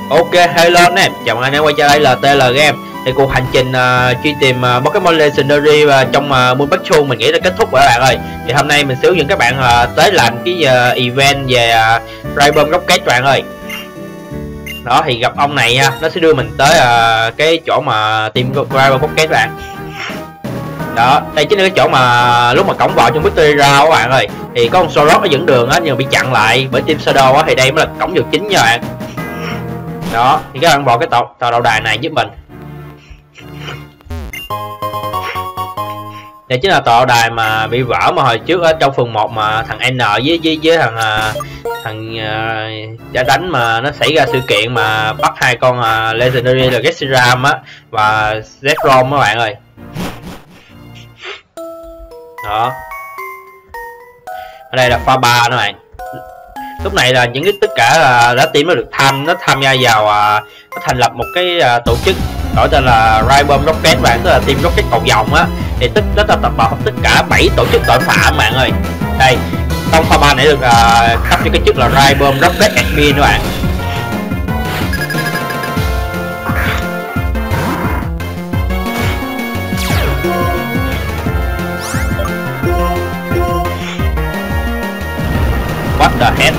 Ok, hello anh em, chào mừng anh em quay trở lại LTL Game. Thì cuộc hành trình truy tìm Pokemon Legendary và trong Moon Patrol mình nghĩ là kết thúc rồi các bạn ơi. Thì hôm nay mình sẽ hướng dẫn các bạn tới làm cái event về Rhyperior Rocket các bạn ơi. Đó thì gặp ông này nha, nó sẽ đưa mình tới cái chỗ mà team Rhyperior Rocket các bạn. Đó, đây chính là cái chỗ mà lúc mà cổng vào trong Victory Round các bạn ơi. Thì có con Sorot nó dẫn đường á, nhưng mà bị chặn lại bởi team Shadow á, thì đây mới là cổng vào chính nha bạn. Đó thì các bạn bỏ cái tàu đầu đài này giúp mình. Đây chính là tàu đầu đài mà bị vỡ mà hồi trước ở trong phần 1 mà thằng N với thằng đã đánh mà nó xảy ra sự kiện mà bắt hai con Legendary là Gesseram á và Zekrom các bạn ơi. Đó, ở đây là pha 3 các bạn. Lúc này là những cái tất cả là đã team nó được tham gia vào nó thành lập một cái tổ chức gọi tên là Rhyperior Rocket bạn, tức là team Rocket cầu vòng á. Thì nó tập hợp tất cả 7 tổ chức tội phạm bạn ơi. Đây trong pha 3 này được cấp cho cái chức là Rhyperior Rocket admin các bạn. What the heck?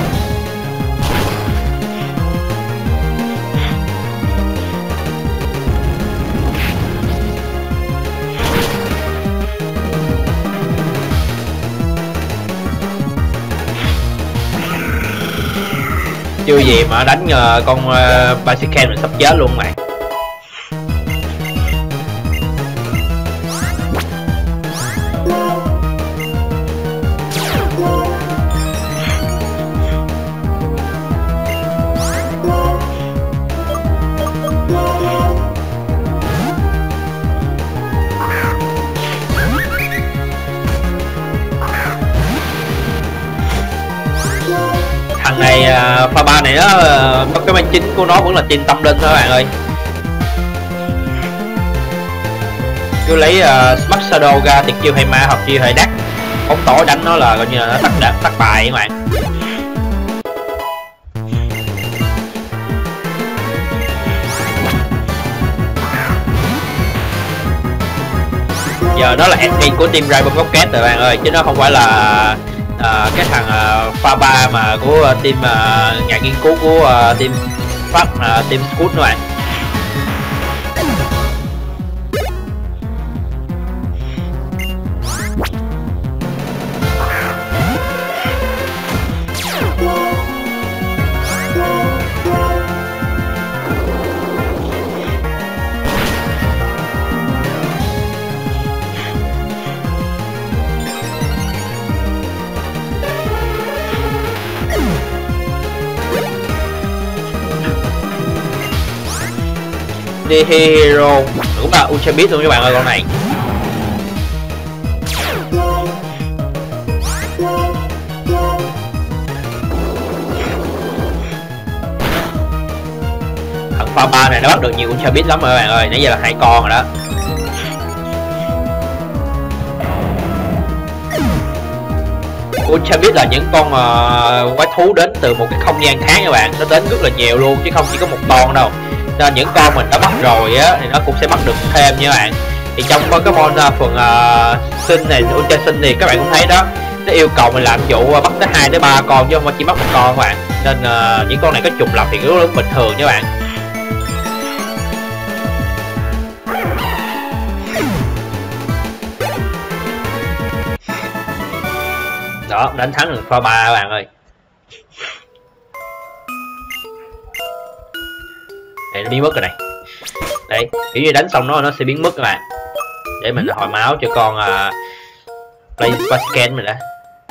Chưa gì mà đánh con Basicen mình sắp chết luôn mày. Thằng này pha 3 này nó có cái mang chính của nó vẫn là team tâm linh thôi các bạn ơi. Cứ lấy Smart Shadow ra tiệt chiêu hay ma hoặc chiêu hay đắt bóng tối đánh nó là coi như là nó tắt bài các bạn. Giờ nó là admin của team Rhyperior Rocket rồi bạn ơi, chứ nó không phải là cái thằng pha 3 mà của team nhà nghiên cứu của team team Scout các bạn. Đi hero cũng là Ultra Beast luôn các bạn ơi, con này. Thằng pha 3 này nó bắt được nhiều Ultra Beast lắm rồi các bạn ơi, nãy giờ là 2 con rồi đó. Ultra Beast là những con quái thú đến từ một cái không gian khác các bạn, nó đến rất là nhiều luôn chứ không chỉ có một con đâu. Nên những con mình đã bắt rồi á thì nó cũng sẽ bắt được thêm nha các bạn. Thì trong Pokemon phần sinh này, Ultra sinh thì các bạn cũng thấy đó, nó yêu cầu mình làm vụ bắt tới 2 tới 3 con chứ không phải chỉ bắt một con các bạn. Nên những con này có trùng lập thì rất bình thường nha các bạn. Đó, đánh thắng được pha 3 các bạn ơi. Đây, nó biến mất rồi này. Đấy, kiểu như đánh xong nó sẽ biến mất các bạn. Để mình hồi máu cho con Basicen mình đã.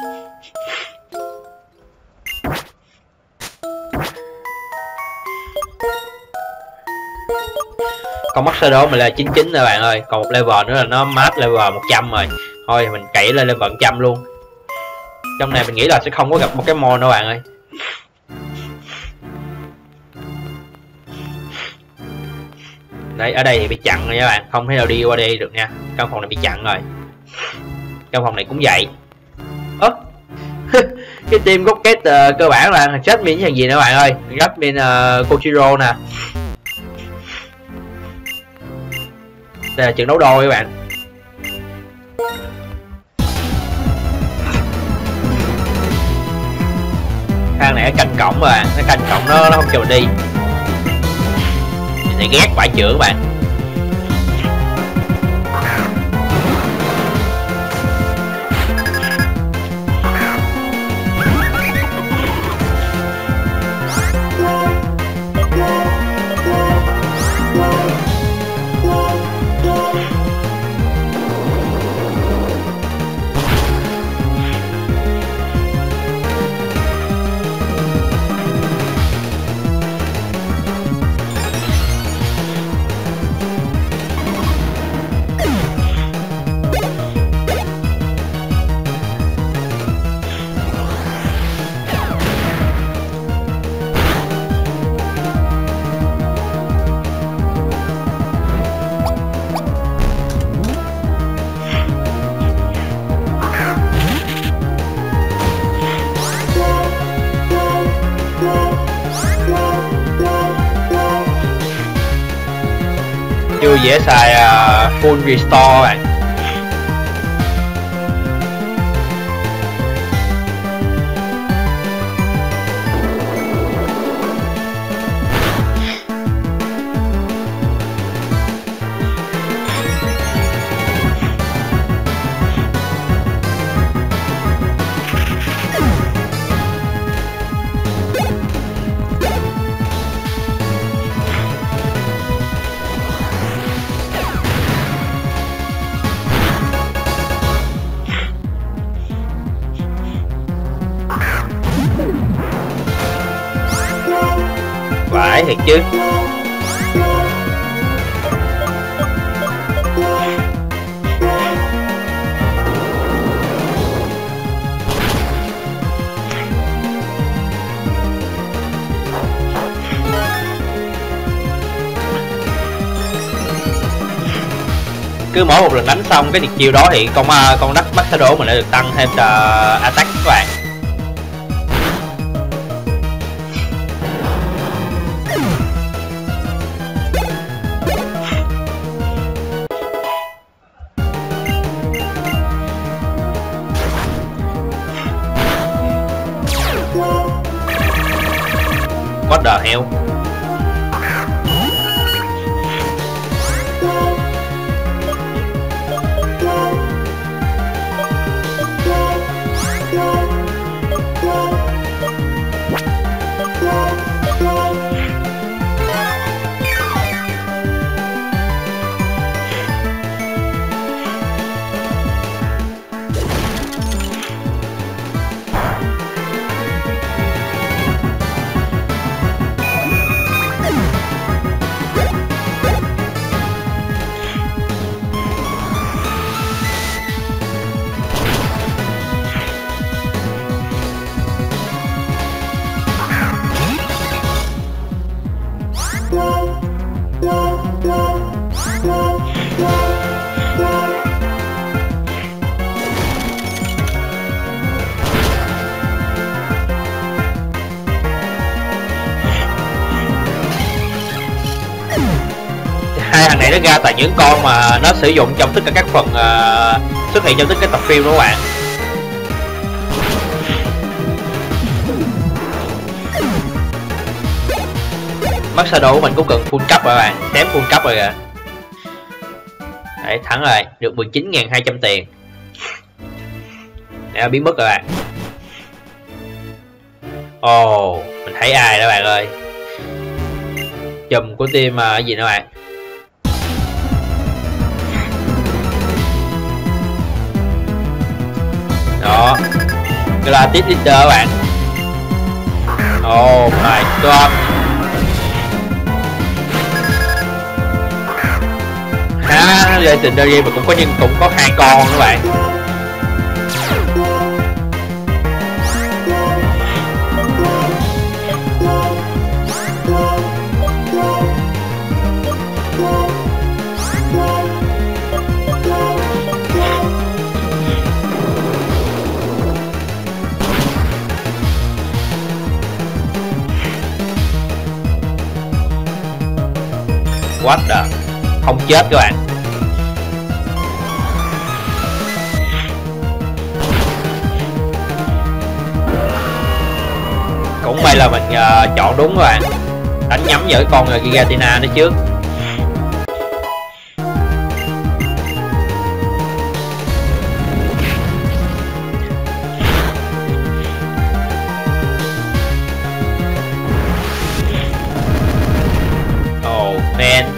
Con Master đó mình là 99 rồi bạn ơi. Còn một level nữa là nó mát level 100 rồi. Thôi mình cày lên level 100 luôn. Trong này mình nghĩ là sẽ không có gặp Pokemon đâu bạn ơi. Đấy, ở đây thì bị chặn rồi các bạn, không thể nào đi qua đây được nha. Căn phòng này bị chặn rồi. Căn phòng này cũng vậy. Cái team gốc kết cơ bản là thằng Jasmine với thằng gì nữa các bạn ơi. Jasmine Kochiro nè. Đây là trận đấu đôi các bạn. Thằng này nó canh cổng mà nó canh cổng nó không cho mình đi. Mình sẽ ghét vải chữa các bạn. Chưa dễ xài full restore bạn. Phải thiệt chứ. Cứ mỗi một lần đánh xong cái chiêu đó thì con đất bắt shadow mình lại được tăng thêm attack các bạn. What the hell? Hai thằng này nó ra tại những con mà nó sử dụng trong tất cả các phần xuất hiện trong tất cả tập phim đó các bạn. Mắt shadow của mình cũng cần full cấp rồi các bạn, xém full cấp rồi kìa. Đấy, thắng rồi, được 19.200 tiền. Để biến mất rồi bạn. Ồ, mình thấy ai đó bạn ơi. Chùm của team cái gì nữa bạn. Đó, cái là tip leader các bạn. Oh my god. Legendary mà cũng có hai con các bạn. What the, không chết các bạn. Cũng may là mình chọn đúng các bạn, đánh nhắm vào cái con Giratina đó trước. Oh man.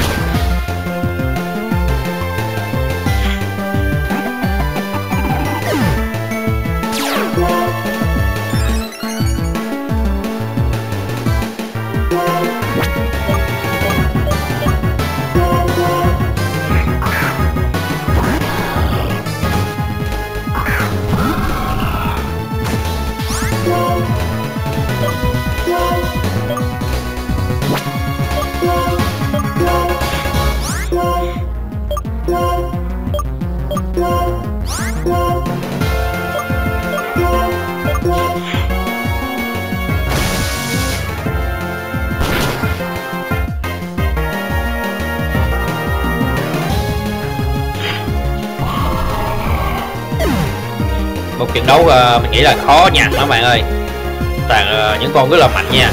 Một trận đấu mình nghĩ là khó nhằn lắm bạn ơi, toàn những con rất là mạnh nha.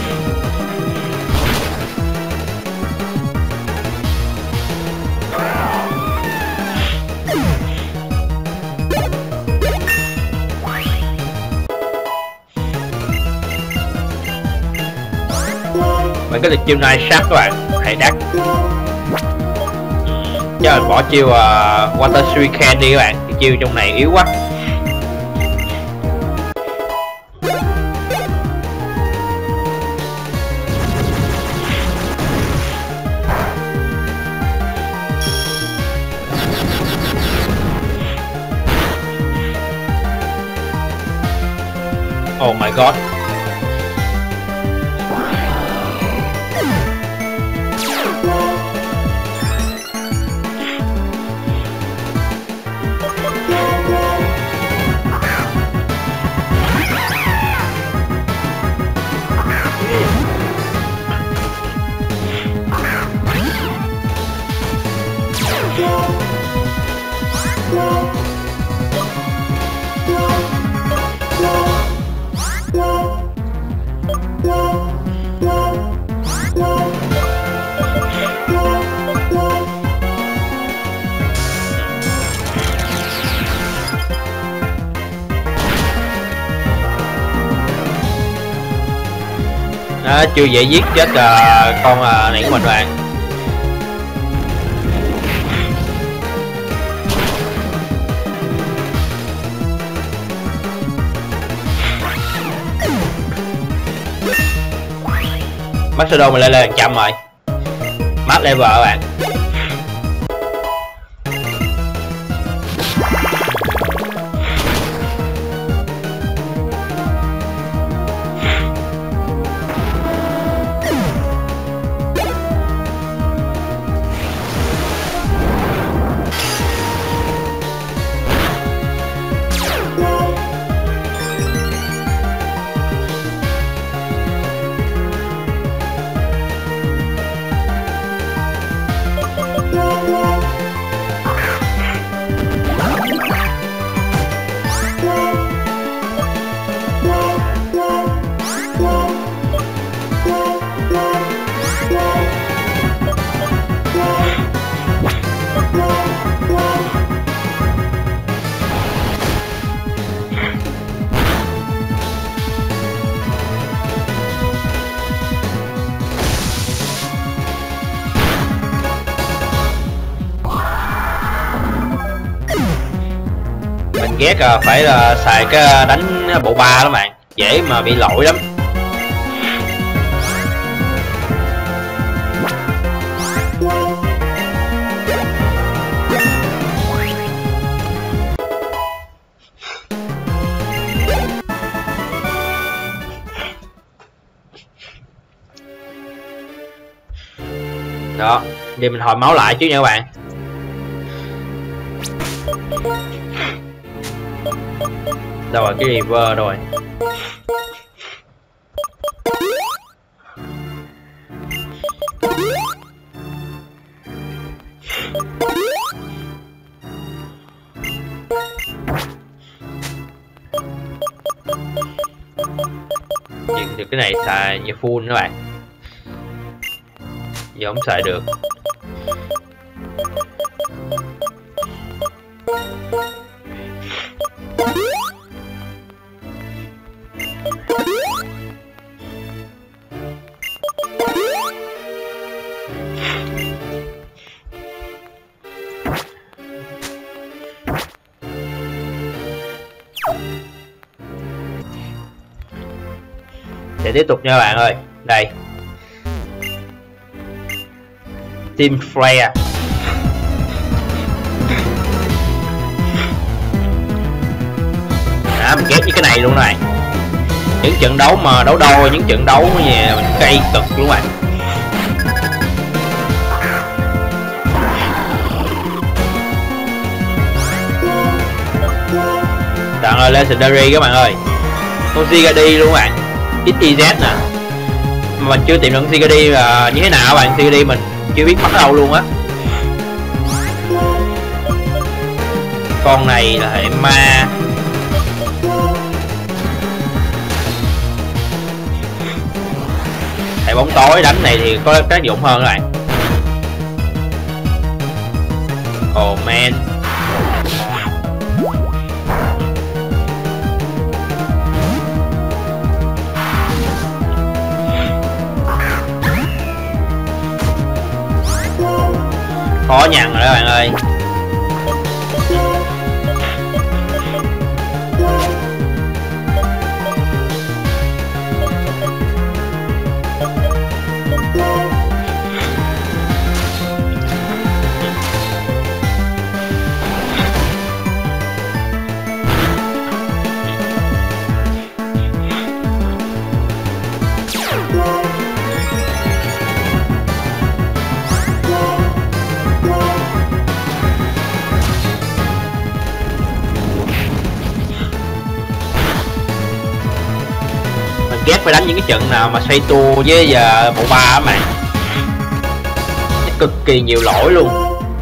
Mình có được chiêu này sát các bạn, hay đắt. Chứ mình bỏ chiêu Water Shuriken đi các bạn, cái chiêu trong này yếu quá. Oh my god. Đó, chưa dễ giết chết con này của mình bạn. Master Dome mình lên 100 rồi. Max level các bạn. Ghét phải là xài cái đánh bộ ba đó bạn, dễ mà bị lỗi lắm. Đó, để mình hồi máu lại chứ nha các bạn. Đâu rồi cái river rồi. Nhưng được cái này xài như full các bạn, giờ không xài được. Để tiếp tục nha bạn ơi. Đây, Team Flare. Mình ghét với cái này luôn này. Những trận đấu mà đấu đôi, những trận đấu nhà mình cay cực luôn bạn. Tặng ơi Legendary các bạn ơi. Con Zigady luôn các bạn. XYZ nè. Mà mình chưa tìm được Zigady là như thế nào các bạn. Zigady mình chưa biết bắt đâu luôn á. Con này là hệ ma. Hệ bóng tối đánh này thì có tác dụng hơn các bạn. Oh man. Khó nhằn rồi các bạn ơi. Ghét phải đánh những cái trận nào mà xoay tua với bộ ba á bạn, cực kỳ nhiều lỗi luôn.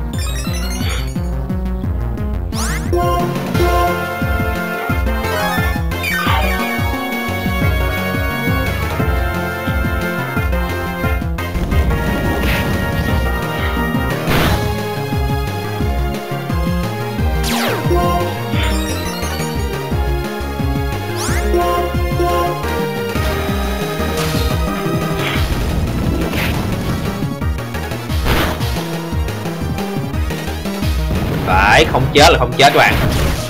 Phải, không chết là không chết các bạn.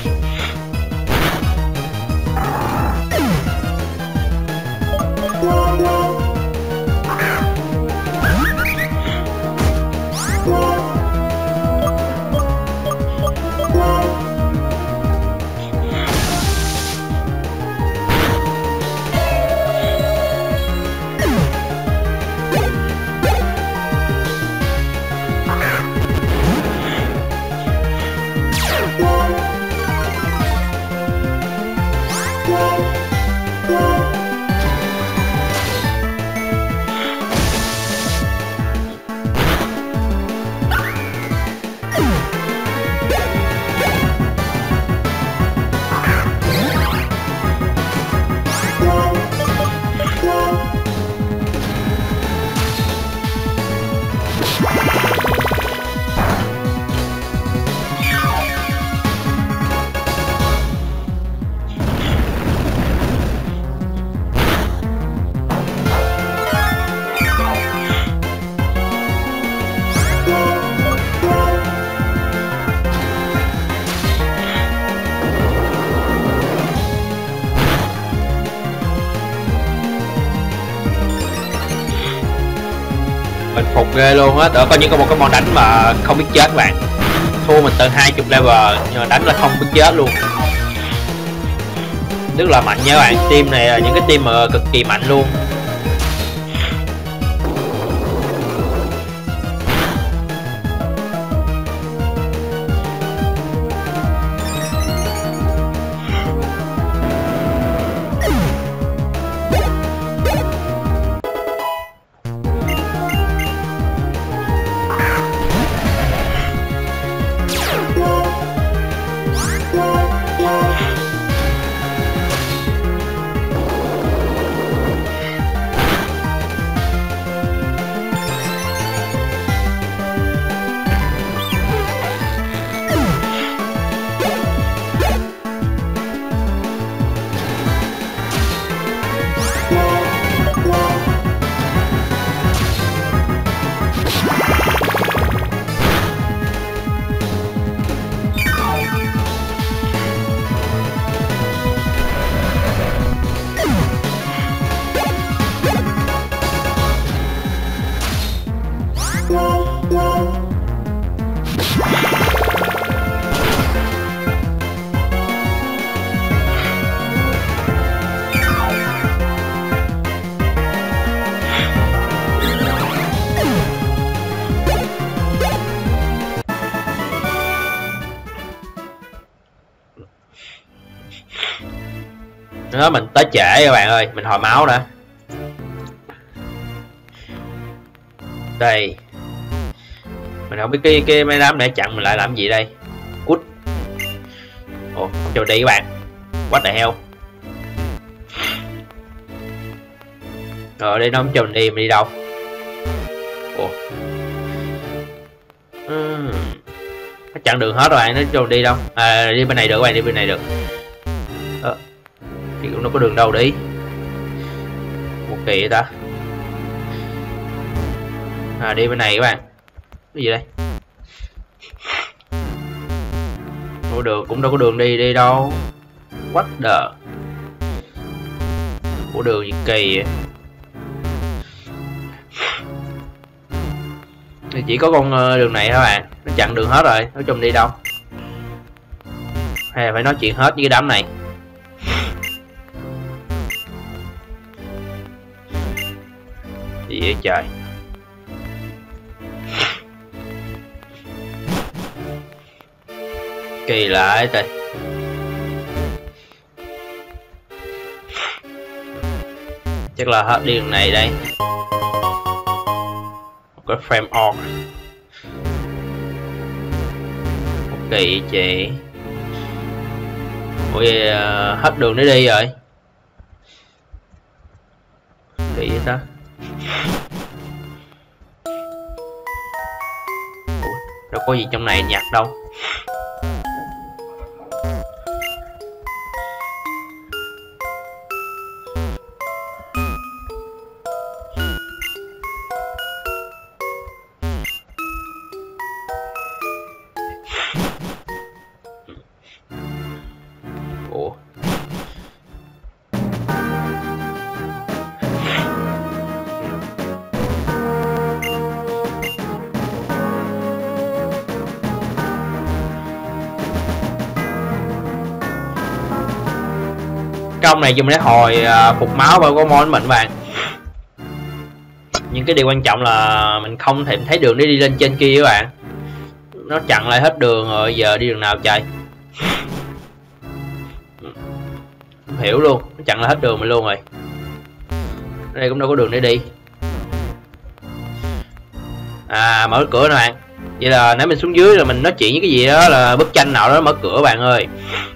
Mình phục ghê luôn á, có những một cái món đánh mà không biết chết các bạn. Thua mình tận 20 level nhưng mà đánh là không biết chết luôn. Rất là mạnh nha các bạn, team này là những cái team mà cực kỳ mạnh luôn. Nó mình tới trễ các bạn ơi, mình hồi máu đã. Đây. Mình không biết cái mấy đám để chặn mình lại làm gì đây. Cút. Ồ, không cho đi các bạn. What the hell. Rồi đây nó không cho mình đi đâu. Ủa. Nó chặn đường hết rồi bạn, nó cho mình đi đâu. À đi bên này được các bạn, đi bên này được. Thì cũng đâu có đường đâu đi. Một kỳ vậy ta. À đi bên này các bạn. Cái gì đây? Có đường cũng đâu có đường đi đâu. What the. Có đường gì kỳ vậy? Thì chỉ có con đường này thôi bạn, nó chặn đường hết rồi, nó cho mình đi đâu? Hay là phải nói chuyện hết với cái đám này? Gì vậy trời? Kỳ lạ trời. Chắc là hết đi đường này đây. Có frame org. Kỳ chị. Ủa hết đường để đi rồi. Kỳ vậy ta. Ủa, đâu có gì trong này nhặt đâu. Ủa. Công này dùng để hồi phục máu và có món mình bạn. Nhưng cái điều quan trọng là mình không thể thấy đường để đi lên trên kia các bạn. Nó chặn lại hết đường rồi, giờ đi đường nào trời? Không hiểu luôn, nó chặn lại hết đường mình luôn rồi. Đây cũng đâu có đường để đi. À mở cửa nè bạn. Vậy là nãy mình xuống dưới rồi mình nói chuyện với cái gì đó là bức tranh nào đó mở cửa bạn ơi.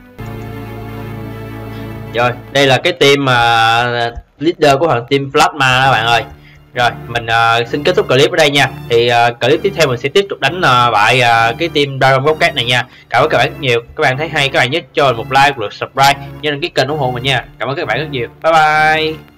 Rồi, đây là cái team leader của thằng team Plasma đó bạn ơi. Rồi, mình xin kết thúc clip ở đây nha. Thì clip tiếp theo mình sẽ tiếp tục đánh bại cái team Dragon Rocket này nha. Cảm ơn các bạn rất nhiều. Các bạn thấy hay các bạn nhớ cho mình một like, một lượt subscribe, nhớ đăng ký kênh ủng hộ mình nha. Cảm ơn các bạn rất nhiều. Bye bye.